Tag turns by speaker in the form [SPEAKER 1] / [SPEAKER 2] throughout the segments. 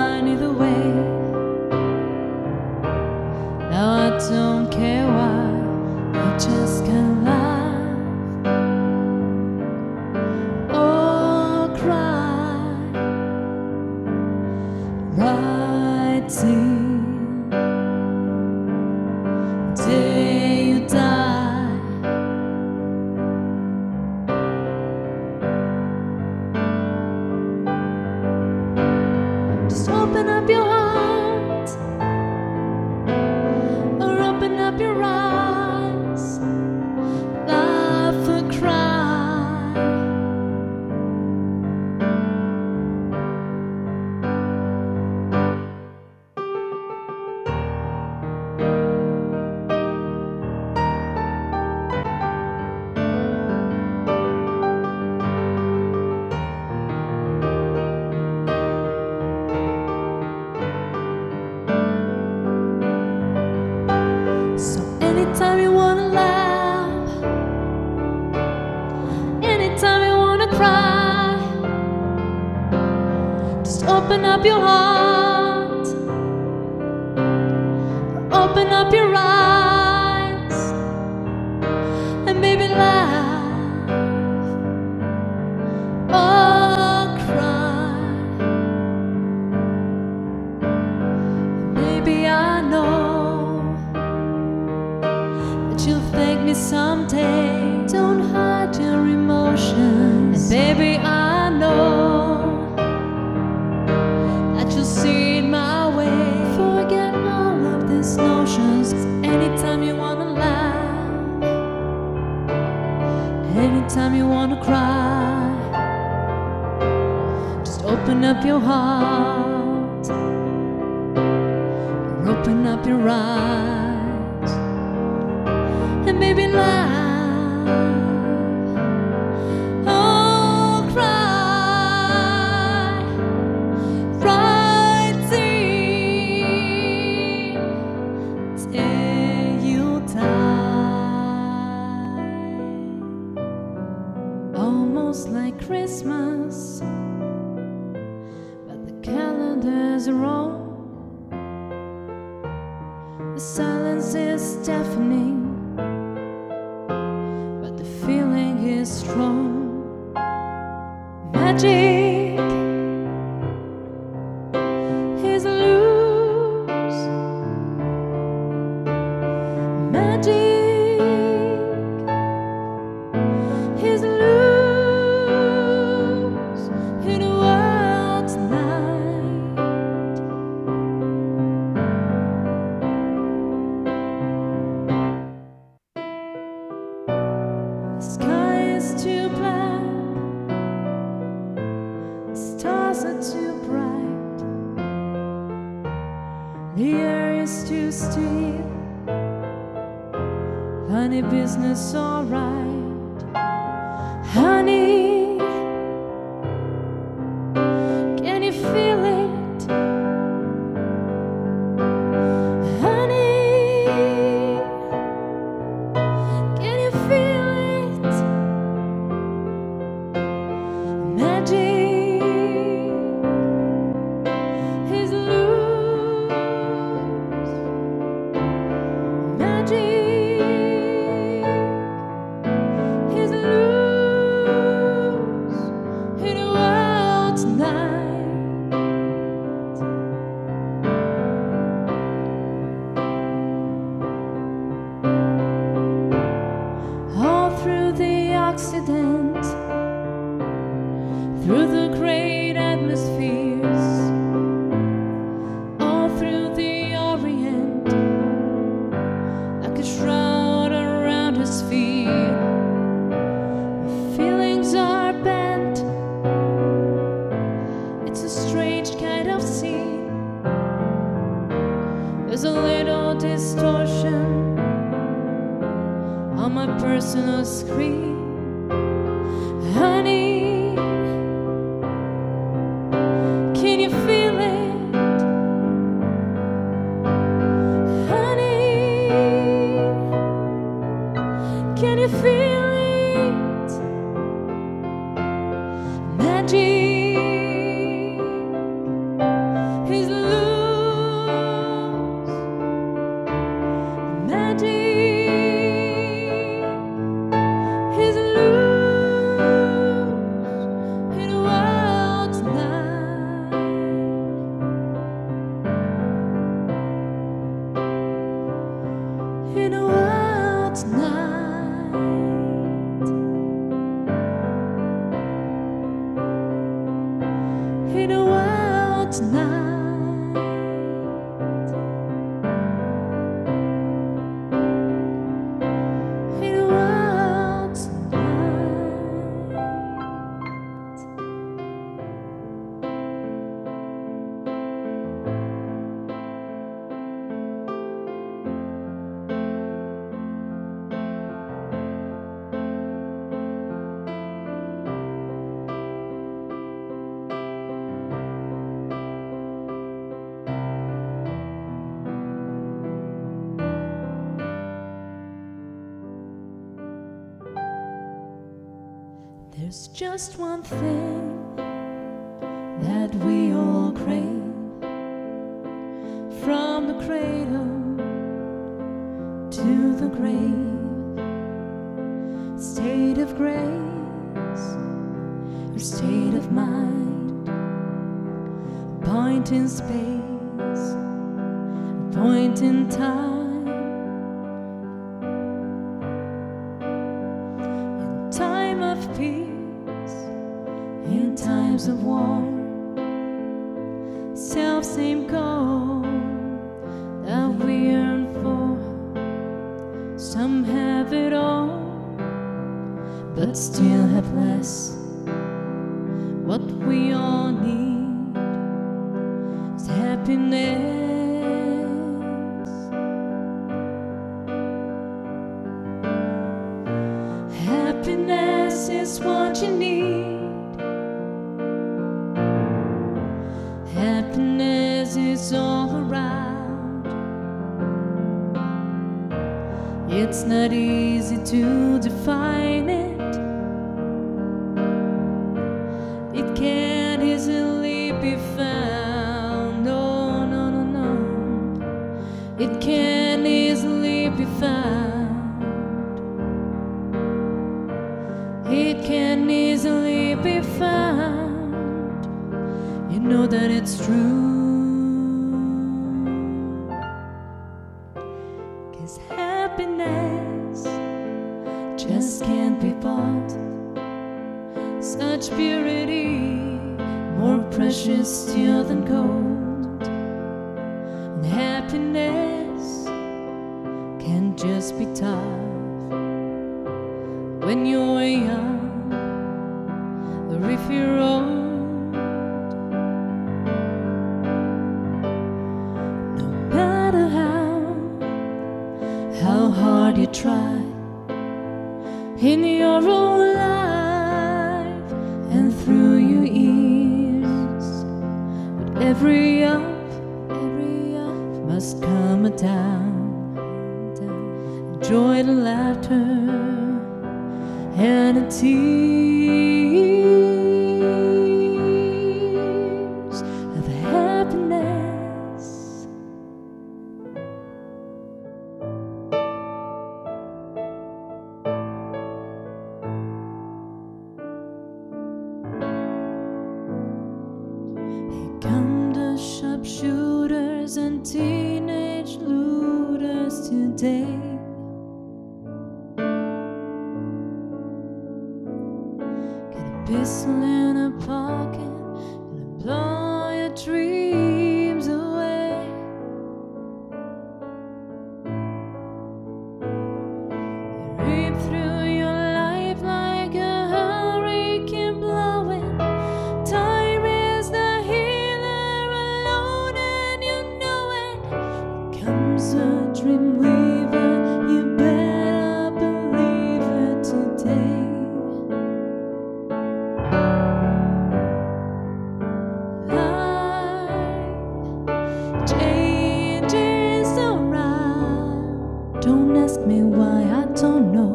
[SPEAKER 1] fine either way. Now I don't care why, I just can't laugh or cry right till the day you die. Just open up your heart or open up your eyes, laugh or cry. So anytime you wanna laugh, anytime you wanna cry, just open up your heart, open up your eyes, and maybe laugh or cry. Maybe I know that you'll thank me someday. Don't hide your emotions, and baby I know that you'll see it my way. Forget all of these notions. Anytime you wanna laugh, anytime you wanna cry, just open up your heart or open up your eyes, and maybe laugh or cry right till you die. Almost like Christmas, but the calendar's wrong. The silence is deafening, but the feeling is strong. Magic is loose. Magic is loose in the world tonight. The sky is too black, the stars are too bright, the air is too still. Honey, business alright. Honey, can you feel it? Honey, can you feel it? Magic is loose. Magic is loose in the world tonight. All through the Occident, through the great atmospheres, all through the Orient, like a shroud around his feet. My feelings are bent, it's a strange kind of scene. There's a little distortion on my personal screen. Honey, can you feel it? Honey, can you feel it? Magic is There's just one thing that we all crave, from the cradle to the grave, state of grace or state of mind, a point in space, a point in time, in time of peace, in times of war, self-same goal that we yearn for. Some have it all, but still have less. What we all need is happiness. Happiness is what you need. Happiness is all around. It's not easy to define it. It can't easily be found. No, no, no, no. It can't easily be found. It can't easily be found. You know that it's true. 'Cause happiness just can't be bought. Such purity, more precious still than gold. And happiness can just be tough when you're young, or if you're old. No matter how hard you try in your own life and through your ears, but every up must come a down. Enjoy the laughter and the tears of happiness. Here come the sharpshooters and teenage looters today. Pistol in a pocket, gonna blow your dreams away. They rip through your life like a hurricane blowing. Time is the healer alone, and you know it. Here comes a dream weaver, you better believe it today. Don't ask me why, I don't know.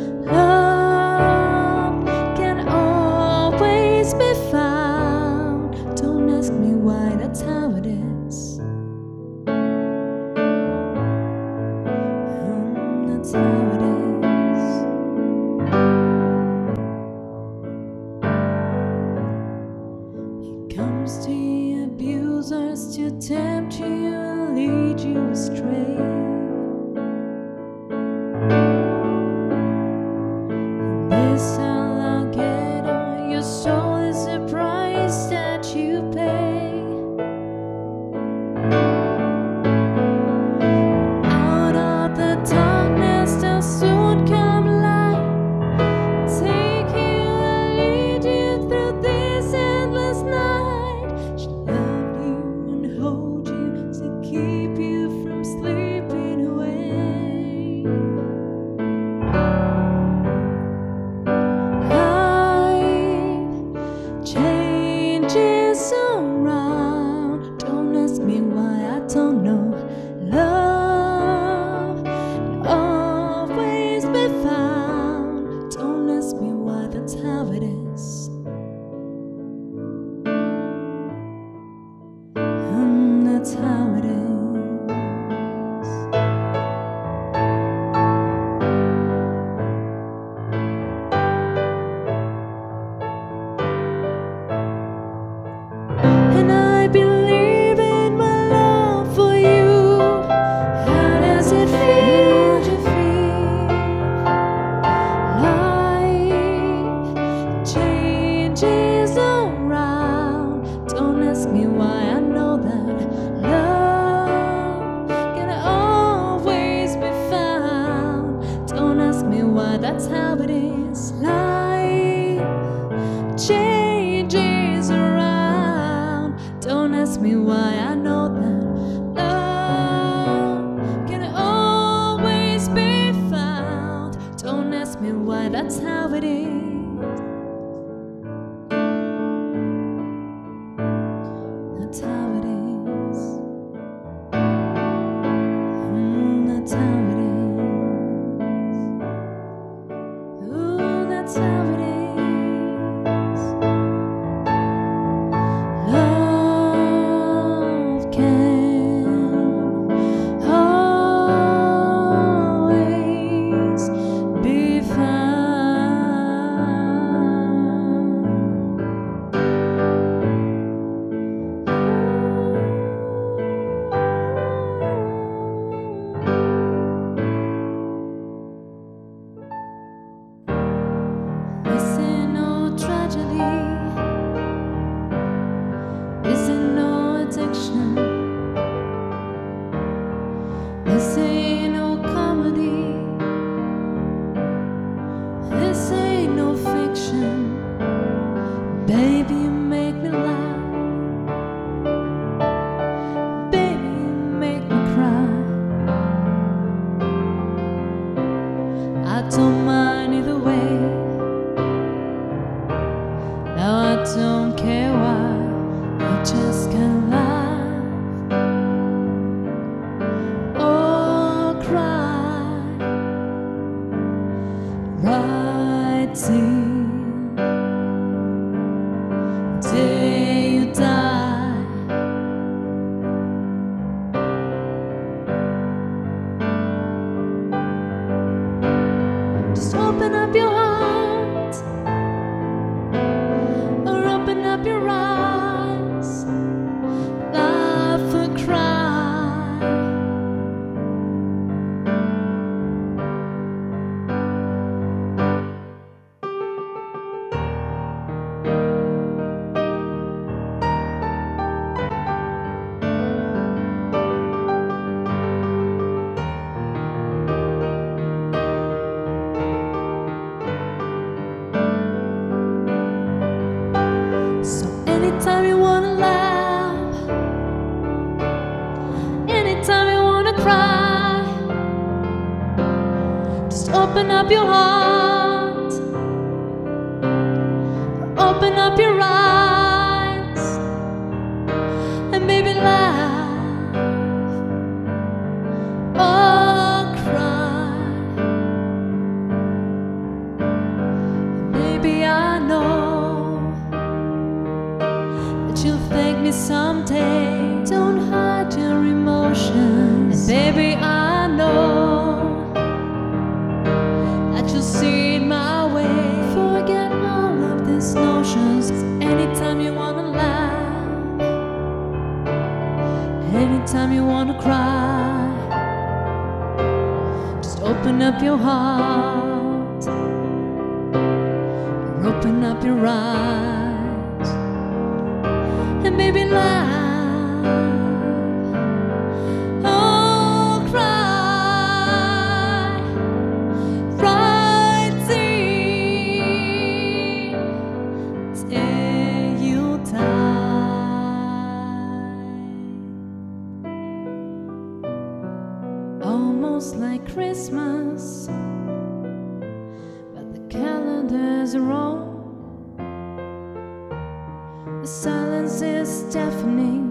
[SPEAKER 1] Love can always be found. Don't ask me why, that's how it is. That's how it is. Here comes the abusers to tempt you and lead you astray. This alligator, your soul is the price that you pay. Out of the darkness there'll soon come light. Take you and lead you through this endless night. She'll love you and hold you to keep you from sleeping. that's how it is. And I believe in my love for you. How does it feel to feel like changes around? Don't ask me why, I know that love can always be found. Don't ask me why, that's how it is. Life changes around. Don't ask me why, I know that love can always be found. Don't ask me why, that's how it is. That's how it is. That's how it is. Ooh, that's how it is. Love can always be This ain't no tragedy. This ain't no addiction. This ain't no comedy. This ain't no fiction. Baby, you make me laugh. Baby, you make me cry. I don't mind either way. Now I don't care why, I just can't laugh or cry right till day you die. Just open up your heart, or open up your eyes, laugh or cry. So anytime you wanna laugh, anytime you wanna cry, just open up your heart, open up your eyes, and maybe laugh or cry. Maybe I know that you'll thank me someday. Don't hide your emotions, and baby, I know that you'll see it my way. Forget all of these notions. Anytime you wanna laugh, anytime you wanna cry, just open up your heart, or open up your eyes, and maybe laugh or cry right till you die. Almost like Christmas, but the calendar's wrong. The silence is deafening,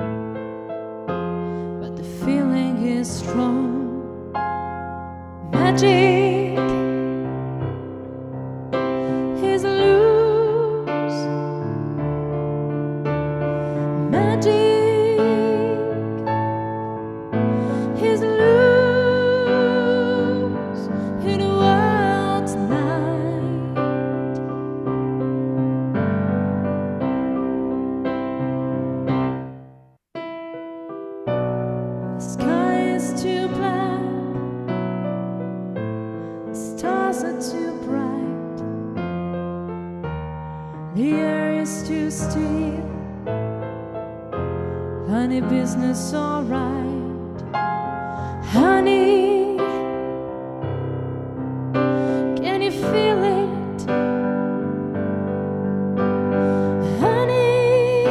[SPEAKER 1] but the feeling is strong. Magic is loose. Magic still. Honey, business alright. Honey, can you feel it? Honey,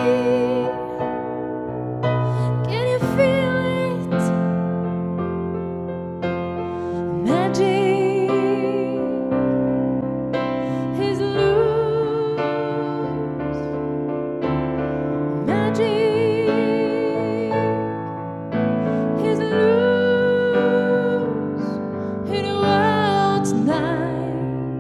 [SPEAKER 1] can you feel it? Magic is loose. Magic is loose in the world tonight.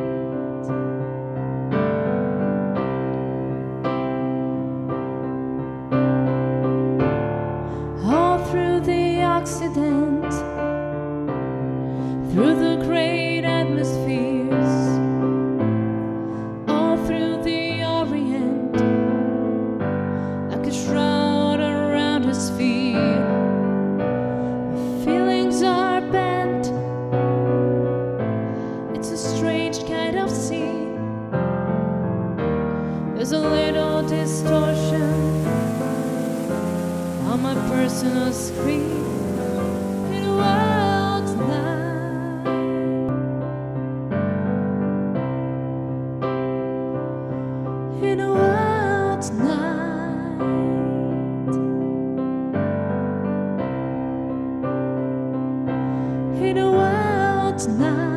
[SPEAKER 1] All through the Occident, through the great atmospheres, all through the Orient, like a shroud around his feet. Feelings are bent. It's a strange kind of scene. There's a little distortion on my personal screen. In a world tonight, in a world tonight, in a world tonight.